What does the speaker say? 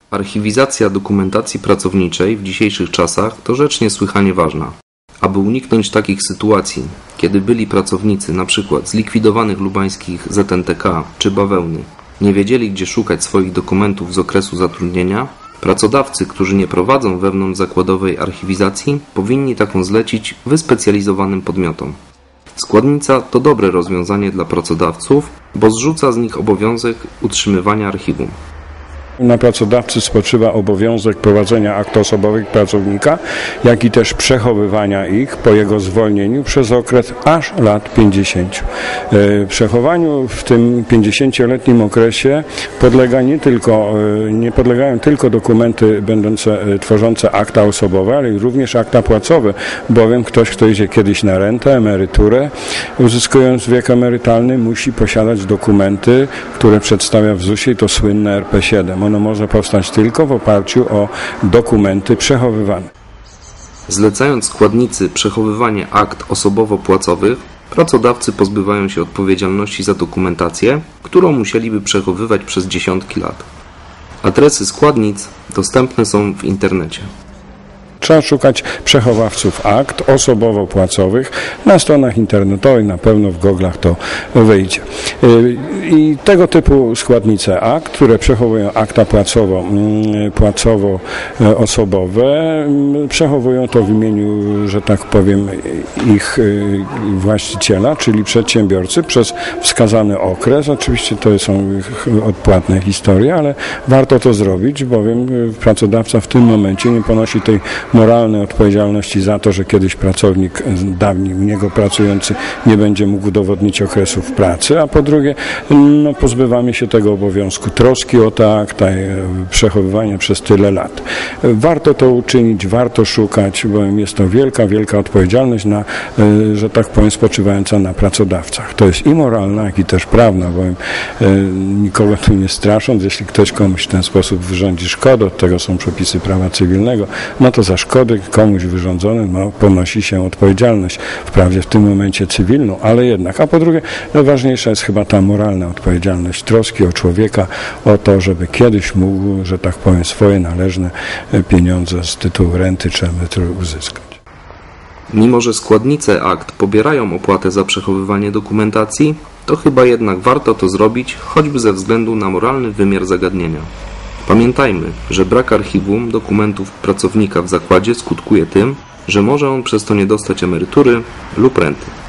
Archiwizacja dokumentacji pracowniczej w dzisiejszych czasach to rzecz niesłychanie ważna. Aby uniknąć takich sytuacji, kiedy byli pracownicy np. zlikwidowanych lubańskich ZNTK czy Bawełny nie wiedzieli, gdzie szukać swoich dokumentów z okresu zatrudnienia, pracodawcy, którzy nie prowadzą wewnątrzzakładowej archiwizacji, powinni taką zlecić wyspecjalizowanym podmiotom. Składnica to dobre rozwiązanie dla pracodawców, bo zrzuca z nich obowiązek utrzymywania archiwum. Na pracodawcy spoczywa obowiązek prowadzenia akt osobowych pracownika, jak i też przechowywania ich po jego zwolnieniu przez okres aż lat 50. Przechowaniu w tym 50-letnim okresie nie podlegają tylko dokumenty tworzące akta osobowe, ale również akta płacowe, bowiem ktoś, kto idzie kiedyś na rentę, emeryturę, uzyskując wiek emerytalny, musi posiadać dokumenty, które przedstawia w ZUS-ie, i to słynne RP7. Ono może powstać tylko w oparciu o dokumenty przechowywane. Zlecając składnicy przechowywanie akt osobowo-płacowych, pracodawcy pozbywają się odpowiedzialności za dokumentację, którą musieliby przechowywać przez dziesiątki lat. Adresy składnic dostępne są w internecie. Trzeba szukać przechowawców akt osobowo-płacowych na stronach internetowych, na pewno w goglach to wyjdzie. I tego typu składnice akt, które przechowują akta płacowo-osobowe, przechowują to w imieniu, że tak powiem, ich właściciela, czyli przedsiębiorcy, przez wskazany okres. Oczywiście to są odpłatne historie, ale warto to zrobić, bowiem pracodawca w tym momencie nie ponosi tej moralnej odpowiedzialności za to, że kiedyś pracownik dawniej u niego pracujący nie będzie mógł udowodnić okresów pracy, a po drugie pozbywamy się tego obowiązku troski o te akta, przechowywania przez tyle lat. Warto to uczynić, warto szukać, bowiem jest to wielka, wielka odpowiedzialność, że tak powiem, spoczywająca na pracodawcach. To jest i moralna, jak i też prawna, bowiem nikogo tu nie strasząc, jeśli ktoś komuś w ten sposób wyrządzi szkodę, od tego są przepisy prawa cywilnego, no to za szkody komuś wyrządzone ponosi się odpowiedzialność, wprawdzie w tym momencie cywilną, ale jednak. A po drugie, ważniejsza jest chyba ta moralna odpowiedzialność, troski o człowieka, o to, żeby kiedyś mógł, że tak powiem, swoje należne pieniądze z tytułu renty czy emerytury uzyskać. Mimo że składnice akt pobierają opłatę za przechowywanie dokumentacji, to chyba jednak warto to zrobić, choćby ze względu na moralny wymiar zagadnienia. Pamiętajmy, że brak archiwum dokumentów pracownika w zakładzie skutkuje tym, że może on przez to nie dostać emerytury lub renty.